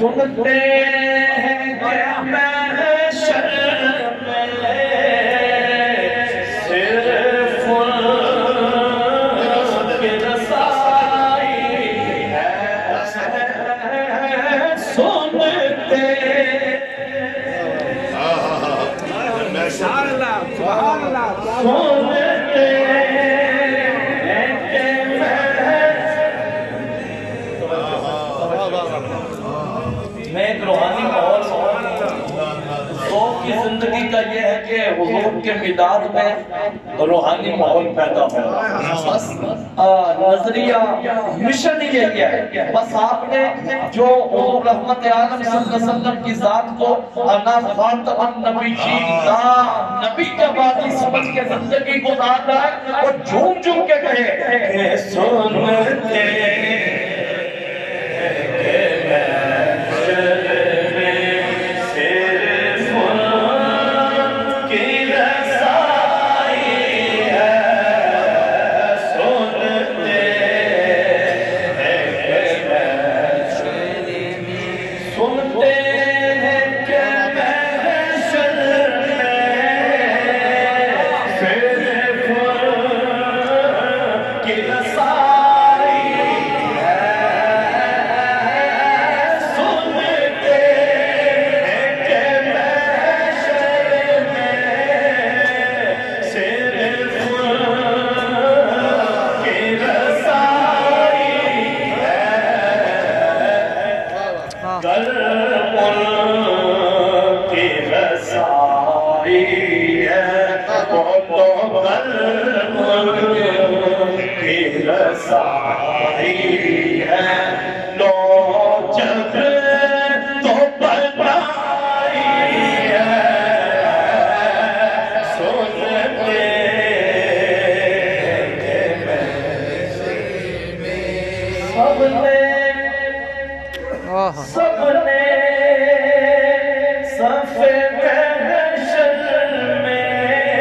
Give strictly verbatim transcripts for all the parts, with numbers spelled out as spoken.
سنتے ہیں کہ محشر میں صرف ان کی رسائی ہے سنتے سبحان اللہ سبحان اللہ سنتے میں ایک روحانی ماحول ذوق کی زندگی کا یہ ہے کہ حضور کے میلاد میں روحانی ماحول پیدا ہو بس نظریہ مشن ہی یہی ہے بس آپ نے جو حضور رحمت عالم صلی اللہ علیہ وسلم کی ذات کو انا خاتم النبیین نبی کے بعدی سمجھ کے زندگی گزار رہا ہے اور جھوم جھوم کے کہے کہ سنتے سب نے صف محشر میں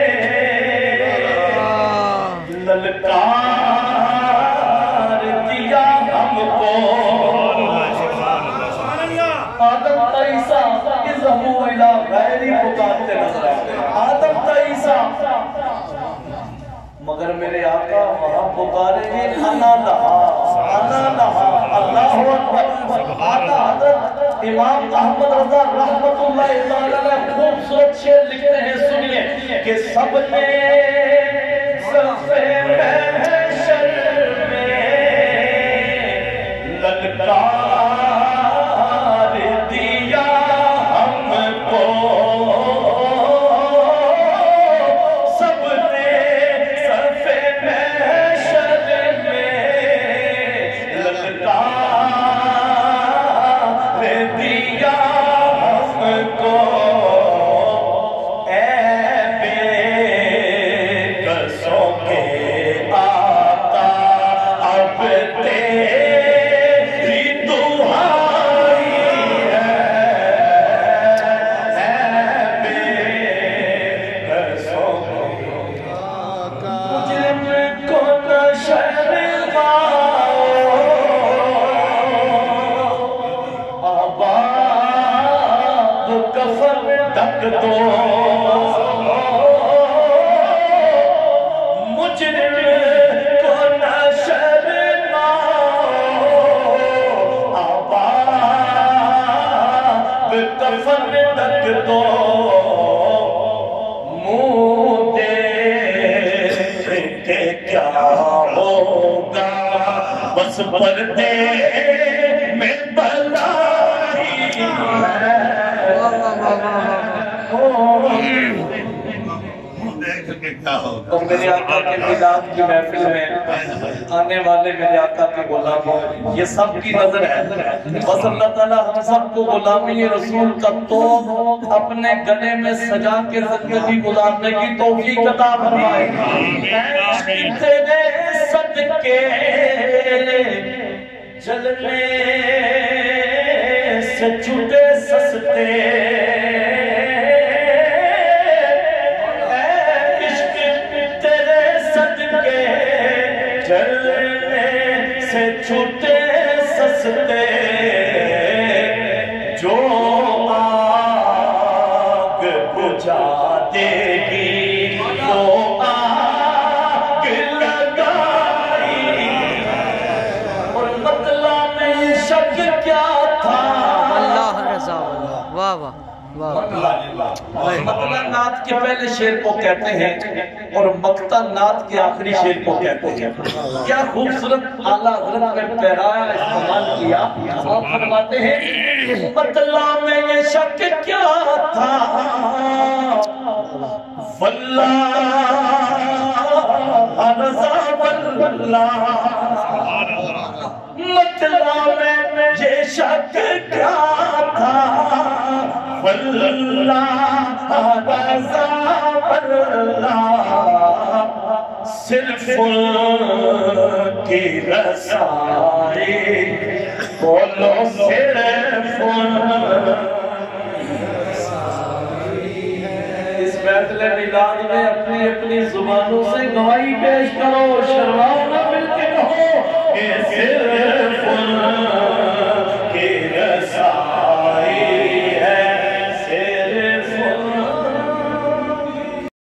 للکار دیا ہم کو آدم تا عیسیٰ اذہبوا الی غیری پکارتے نظر آتے آدم تا عیسیٰ مگر میرے آقا وہاں پکارے گے انا لہا انا لہا اللہ اکبر آقا حضرت امام احمد رضا رحمت اللہ تعالیٰ خوبصورت شعر لکھتے ہیں سنیے کہ سب نے صف محشر میں للکار دیا ہم کو سب نے صف محشر میں للکار دیا ہم کو اے بے قصوں کے آقا اب تیری دعائی ہے اے بے قصوں کے آقا مجرم کو نہ شرماؤ آباد کفن ڈھک دو مجرم کو نہ شرماؤ آباد کفن ڈھک دو منہ دیکھ کے کیا ہوگا بس پردے میں بلائی ہے تو میرے آقا کے میلاد کی محفل میں آنے والے میرے آقا کے غلاموں یہ سب کی نظر ہے بس اللہ تعالیٰ ہم سب کو غلامی رسول کا توب اپنے گلے میں سجا کے زندگی گزارنے کی توفیق عطا فرمائے تیرے صدقے جلنے سے چھوٹے سستے چھوٹے سستے جو آگ بجھا دے گی وہ آگ لگائی اور مطلع میں شک کیا تھا اللہ رضا اللہ واہ واہ مطلع نعت کے پہلے شعر کو کہتے ہیں اور مقطع نعت کے آخری شعر کو کہتے ہیں کیا خوبصورت اعلیٰ حضرت میں پیرایا استعمال کیا آپ فرماتے ہیں مطلع میں یہ شک کیا تھا واللہ رضا واللہ مطلع میں یہ شک کیا تھا واللہ رضا واللہ صرف ان کی رسائی بولو صرف اس محفل میلاد میں اپنی اپنی زبانوں سے گواہی پیش کرو شرما